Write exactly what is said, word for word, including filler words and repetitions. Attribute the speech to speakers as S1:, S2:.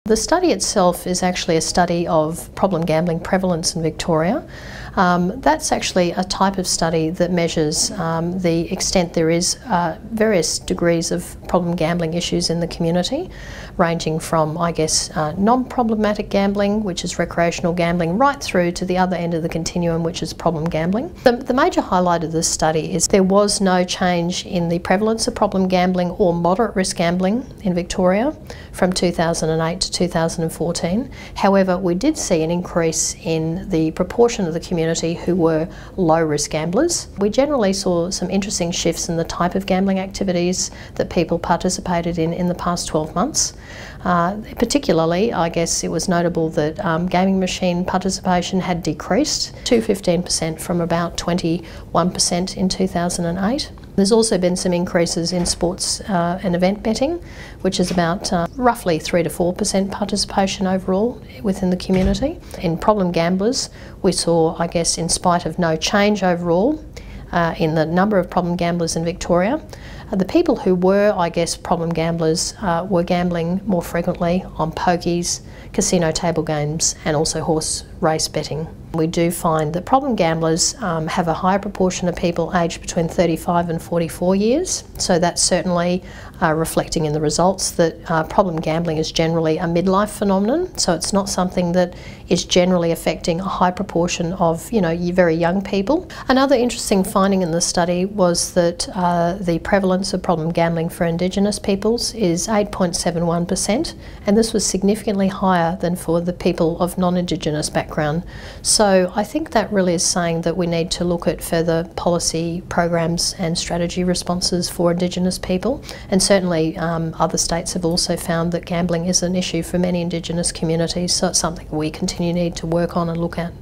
S1: The study itself is actually a study of problem gambling prevalence in Victoria. Um, that's actually a type of study that measures um, the extent there is uh, various degrees of problem gambling issues in the community, ranging from, I guess, uh, non-problematic gambling, which is recreational gambling, right through to the other end of the continuum, which is problem gambling. The, the major highlight of this study is there was no change in the prevalence of problem gambling or moderate risk gambling in Victoria from two thousand eight to two thousand fourteen. However, we did see an increase in the proportion of the community who were low risk gamblers. We generally saw some interesting shifts in the type of gambling activities that people participated in in the past twelve months. Uh, particularly, I guess it was notable that um, gaming machine participation had decreased to fifteen percent from about twenty-one percent in two thousand eight. There's also been some increases in sports uh, and event betting, which is about uh, roughly three to four percent participation overall within the community. In problem gamblers, we saw, I guess, in spite of no change overall uh, in the number of problem gamblers in Victoria, uh, the people who were, I guess, problem gamblers uh, were gambling more frequently on pokies, casino table games and also horse race betting. We do find that problem gamblers um, have a higher proportion of people aged between thirty-five and forty-four years, so that's certainly uh, reflecting in the results that uh, problem gambling is generally a midlife phenomenon, so it's not something that is generally affecting a high proportion of, you know, very young people. Another interesting finding in the study was that uh, the prevalence of problem gambling for Indigenous peoples is eight point seven one percent, and this was significantly higher than for the people of non-Indigenous background. So I think that really is saying that we need to look at further policy programs and strategy responses for Indigenous people, and certainly um, other states have also found that gambling is an issue for many Indigenous communities, so it's something we continue to need to work on and look at.